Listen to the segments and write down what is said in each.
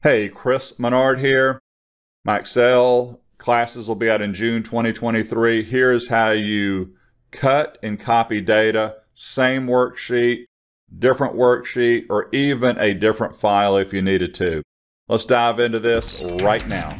Hey, Chris Menard here. My Excel classes will be out in June 2023. Here's how you cut and copy data, same worksheet, different worksheet, or even a different file if you needed to. Let's dive into this right now.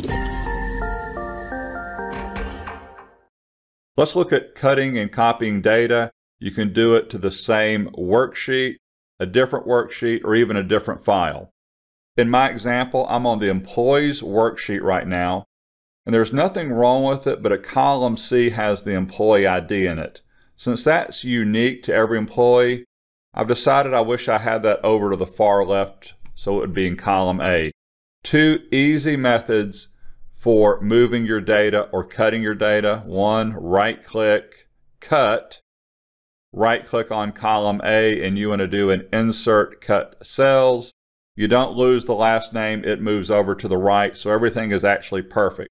Let's look at cutting and copying data. You can do it to the same worksheet, a different worksheet, or even a different file. In my example, I'm on the employees worksheet right now, and there's nothing wrong with it, but a column C has the employee ID in it. Since that's unique to every employee, I've decided I wish I had that over to the far left so it would be in column A. Two easy methods for moving your data or cutting your data. One, right-click, cut. Right-click on column A, and you want to do an insert cut cells. You don't lose the last name, it moves over to the right, so everything is actually perfect.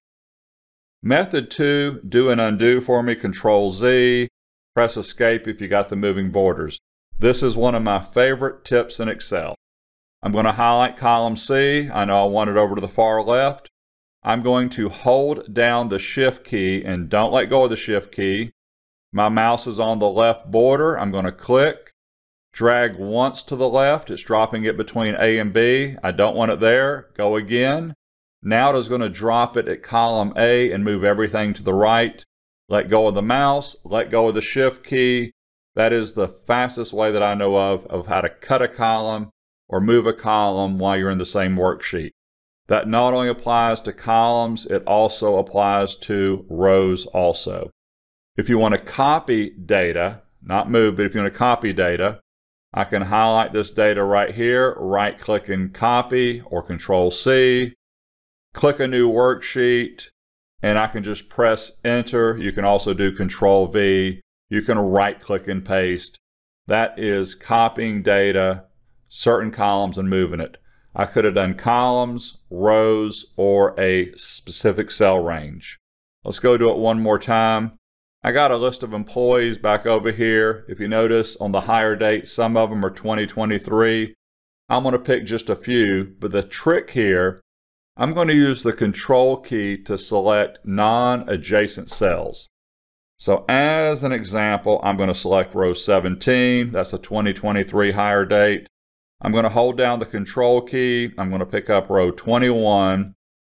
Method 2, do an undo for me, Control Z, press escape if you got the moving borders. This is one of my favorite tips in Excel. I'm going to highlight column C, I know I want it over to the far left. I'm going to hold down the Shift key and don't let go of the Shift key. My mouse is on the left border, I'm going to click. Drag once to the left, it's dropping it between A and B. I don't want it there. Go again. Now it is going to drop it at column A and move everything to the right. Let go of the mouse, let go of the Shift key. That is the fastest way that I know of how to cut a column or move a column while you're in the same worksheet. That not only applies to columns, it also applies to rows also. If you want to copy data, not move, but if you want to copy data, I can highlight this data right here, right-click and copy, or Control-C, click a new worksheet, and I can just press Enter. You can also do Control-V. You can right-click and paste. That is copying data, certain columns, and moving it. I could have done columns, rows, or a specific cell range. Let's go do it one more time. I got a list of employees back over here. If you notice on the hire date, some of them are 2023. I'm going to pick just a few, but the trick here, I'm going to use the Control key to select non-adjacent cells. So as an example, I'm going to select row 17. That's a 2023 hire date. I'm going to hold down the Control key. I'm going to pick up row 21,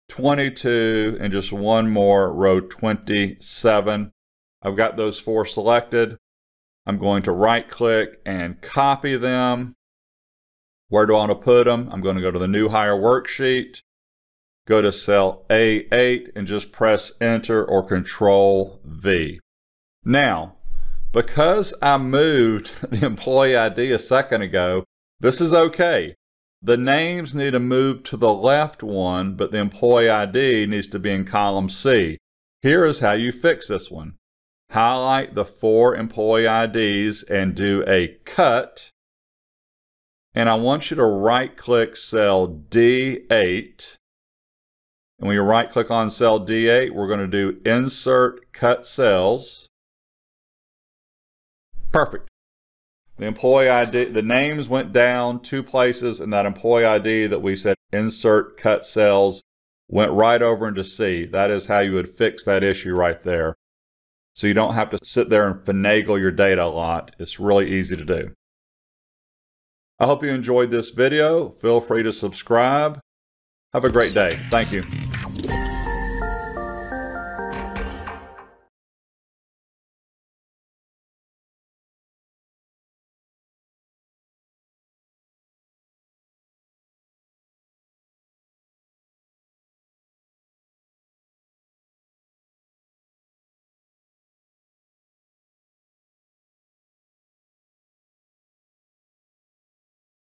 22, and just one more, row 27. I've got those four selected. I'm going to right click and copy them. Where do I want to put them? I'm going to go to the new hire worksheet, go to cell A8 and just press Enter or Control V. Now, because I moved the employee ID a second ago, this is okay. The names need to move to the left one, but the employee ID needs to be in column C. Here is how you fix this one. Highlight the four employee IDs and do a cut. And I want you to right-click cell D8. And when you right-click on cell D8, we're going to do Insert Cut Cells. Perfect. The employee ID, the names went down two places, and that employee ID that we said Insert Cut Cells went right over into C. That is how you would fix that issue right there. So you don't have to sit there and finagle your data a lot. It's really easy to do. I hope you enjoyed this video. Feel free to subscribe. Have a great day. Thank you.